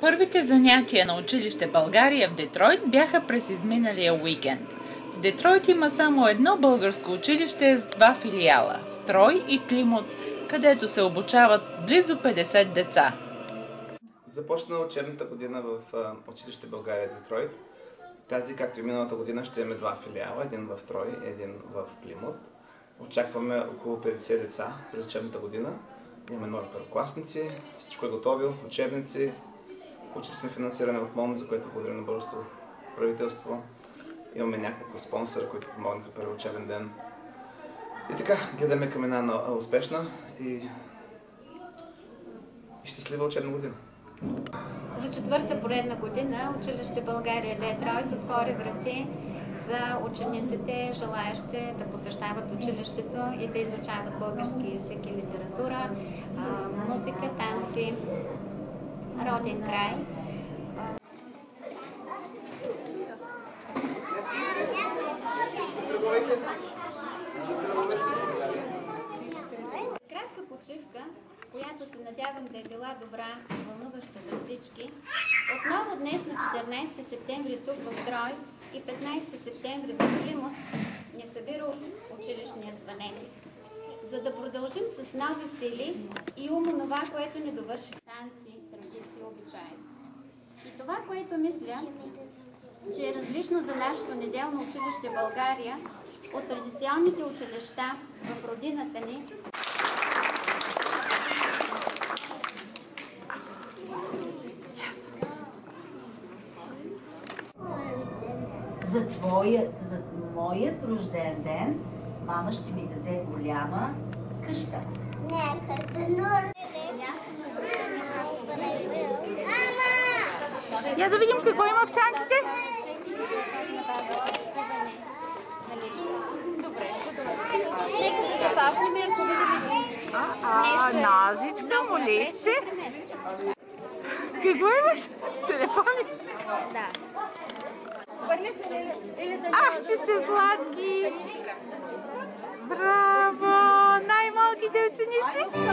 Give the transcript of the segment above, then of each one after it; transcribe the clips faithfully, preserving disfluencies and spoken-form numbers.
Първите занятия на училище България в Детройт бяха през изминалия уикенд. В Детройт има само едно българско училище с два филиала – в Трой и Плимут, където се обучават близо петдесет деца. Започна учебната година в училище България Детройт. Тази, както и миналата година, ще имаме два филиала, един в Трой и един в Плимут. Очакваме около петдесет деца през учебната година. Имаме нови първокласници, всичко е готово, учебници. Получили сме финансиране от МОН, за което благодарим на българското правителство. Имаме няколко спонсора, които помогнаха първи учебен ден. И така, гледаме към една успешна и, и щастлива учебна година. За четвърта поредна година училище България Детройт отвори врати за учениците, желаящи да посещават училището и да изучават български език и литература, музика, танци, роден край. Кратка почивка, която се надявам да е била добра и вълнуваща за всички. Отново днес на четиринайсети септември тук в Трой и петнайсети септември в Плимут ни събира училищният звънец, за да продължим с нови сили и ум онова, което ни довърши танци, традиции, обичаи. И това, което мисля, че е различно за нашето неделно училище България от традиционните училища в родината ни, За твоя, за моят рожден ден, мама ще ми даде голяма къща. Не, къща, но... Я да видим какво има в чантите. Добре, нека да започнем, ако да видим. А, ножичка, моливче. Какво имаш? Телефони? Да. Ах, че сте сладки! Браво! Най-малките ученици!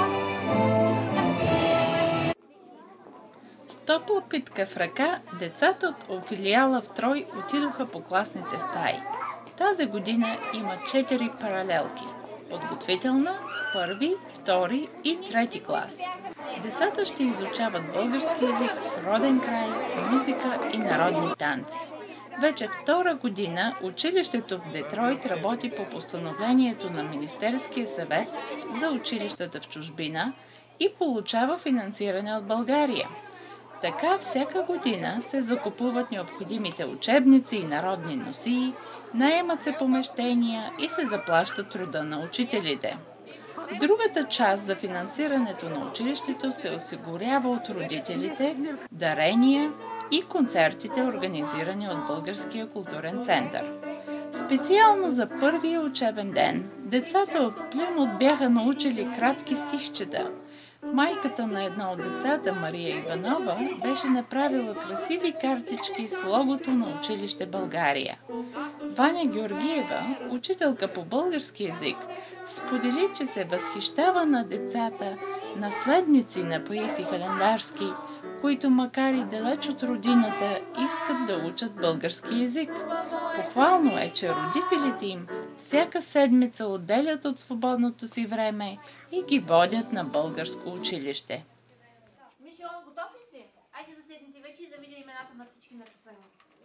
С топла питка в ръка, децата от филиала в Трой отидоха по класните стаи. Тази година има четири паралелки – подготвителна, първи, втори и трети клас. Децата ще изучават български език, роден край, музика и народни танци. Вече втора година училището в Детройт работи по постановлението на Министерския съвет за училищата в чужбина и получава финансиране от България. Така всяка година се закупуват необходимите учебници и народни носии, наемат се помещения и се заплаща труда на учителите. Другата част за финансирането на училището се осигурява от родителите, дарения и концертите, организирани от Българския културен център. Специално за първия учебен ден, децата от Плимут бяха научили кратки стихчета. Майката на едно от децата, Мария Иванова, беше направила красиви картички с логото на училище България. Ваня Георгиева, учителка по български език, сподели, че се възхищава на децата, наследници на Паисий Хилендарски, които макар и далеч от родината искат да учат български език. Похвално е, че родителите им всяка седмица отделят от свободното си време и ги водят на българско училище. Мишо, готов ли си? Айде да седнете вече и да видим имената на всички написани.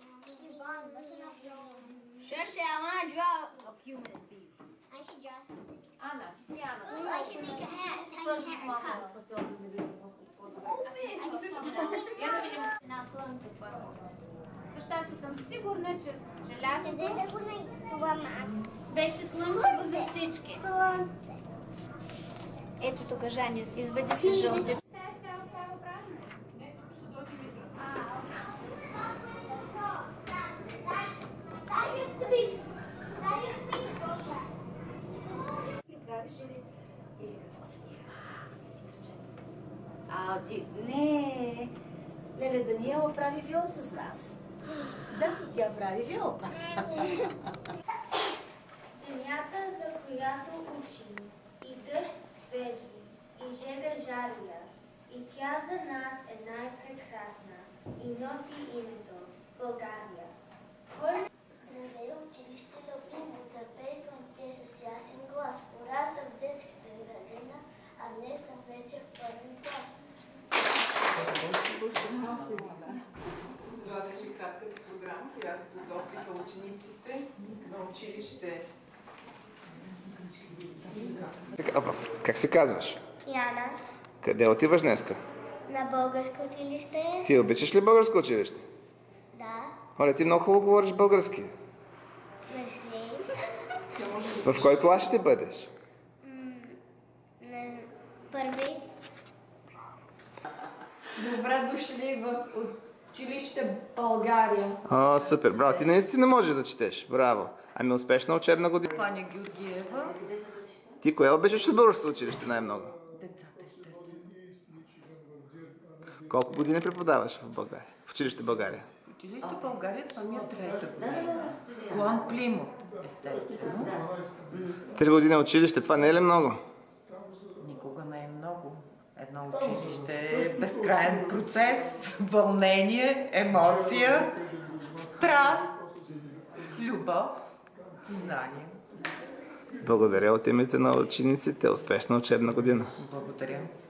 Sure, sure, I want to draw a human being. I should draw something. Ана, ти си Ана. I should make a hat, a tiny hat cup. Я да видим. На слънце първо. Защото съм сигурна, че, че лятото беше слънчево за всички. Слънце. Ето тук, Жани, изведи си жълти. А ти... Не! Леля Даниела прави филм с нас. Да, тя прави филм. Земята, за която учим, и дъжд свежи, и жега жария, И тя за нас е най-прекрасна и носи името България. Кой Навее училище Люблин, запей звънте с ясен глас. Порасна в детската градина, а днес съм вече в първи клас. Това беше кратката програма, която подготвиха учениците на училище. Опа, как се казваш? Яна, Къде отиваш днеска? на българско училище. Ти обичаш ли българско училище? Да, Оле, ти много хубаво говориш български. мерси. В кой клас ще бъдеш? На първи. Добре дошли в училище България. О, супер, браво, ти наистина можеш да четеш. Браво. Ами успешна учебна година. Ваня Георгиева. Ти кое обичаш от българското училище най-много? Децата, естествено. Колко години преподаваш в България? В училище България? В училище България това ми е трета година. Клон Плимут, естествено. Три години училище, това не е ли много? Никога не е много. Едно училище е безкрайен процес, вълнение, емоция, страст, любов, знание. Благодаря от името на учениците. Успешна учебна година. Благодаря.